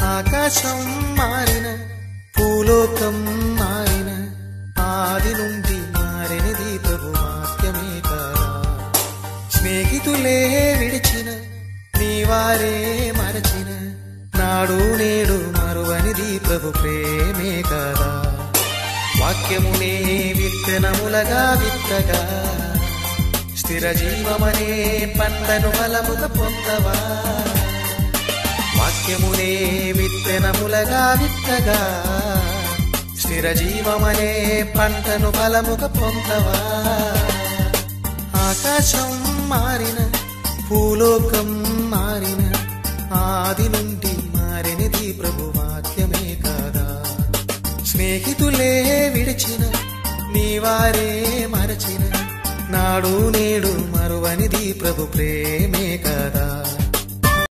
ఆకాశం మారిన భూలోకం మారిన ఆది నుండి మారినది ప్రభు వాక్యమే కాదా. స్నేహితులే విడిచిన నీవారే మరచిన నాడు నేడు మరువనిది ప్రభు ప్రేమే కాదా. వాక్యమునే విత్తనములగా విత్తగా స్థిర జీవమనే పంటను బలముగా పొందవా. వాక్యమునే విత్తనములగా విత్తగా స్థిర జీవమనే పంటను బలముగా పొందవా. ఆకాశం మారిన భూలోకం మారిన ఆది నుండి మారినది ప్రభు వాక్యమే కాదా. స్నేహితులే విడిచిన నీవారే మరచిన నాడు నేడు మరువనిది ప్రభు ప్రేమే కాదా.